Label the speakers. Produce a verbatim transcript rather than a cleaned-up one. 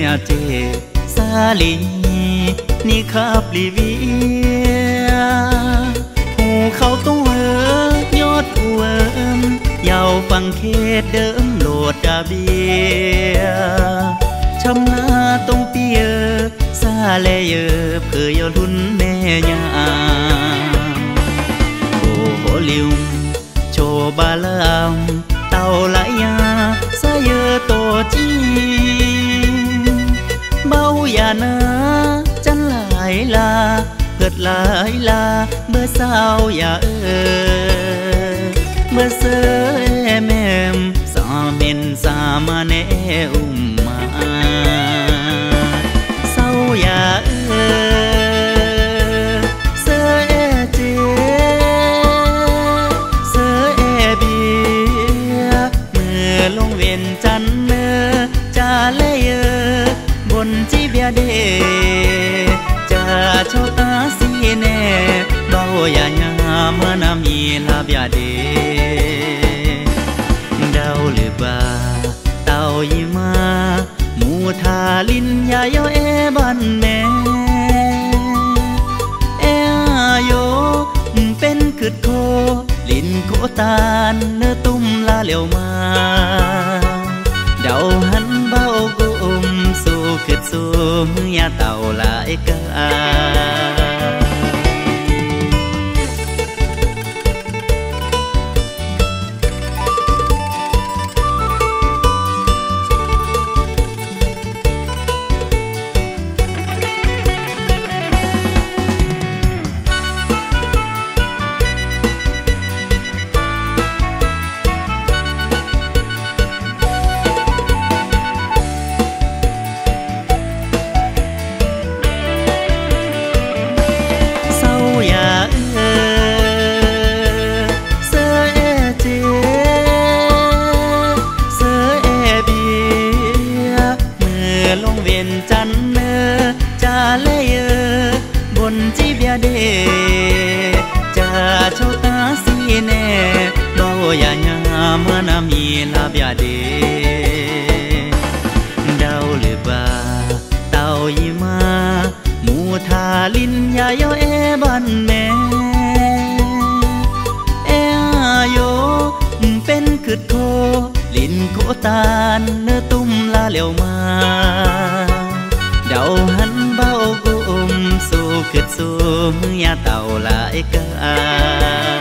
Speaker 1: เจซาลีนี่ขับลีเวียหูเขาต้องเอยอดอวมเยาฟังเขตเดิมโหลดดาเบียชำนาตรงเปียซาเลเยอเพื่อยลุ่นแม่ยาโอ้โหลิวโชบาลามเต่าไหลยาซาเยอโตจีเบาอย่านะจันหลายลาเกิดหลายลาเมื่อเศร้าอย่าเออเมื่อเสยแม่มสาเมนสามาแนอุ้มมาเศร้าอย่าเออเสยเจเสยเบียเมื่อลงเวียนจันเนอจาเลเยอบนจีเบียเดจะโชตาสีเน่เบาอย่าหยามานามีลาเบียเดดาวหรือบาเต่ายิมาหมูทาลินยาโยเอบันแม่เอโยเป็นคืดโคลินโคตานเนื้อตุ้มลาเหลียวมาเดาหันเบากุมสู้คืดสู้ยาเต่าหลายกาเดจะโชตาสีเน่เบาอย่าหยามานามีลาเบียเดดาวหรือบาเต่ายิมาหมูทาลินยาโยเอบันแม่เอโยเป็นคืดโคลินโคตานเนื้อตุ้มลาเหลียวมาเดาหันเบากุมสู้คืดสู้ยาเต่าหลายกา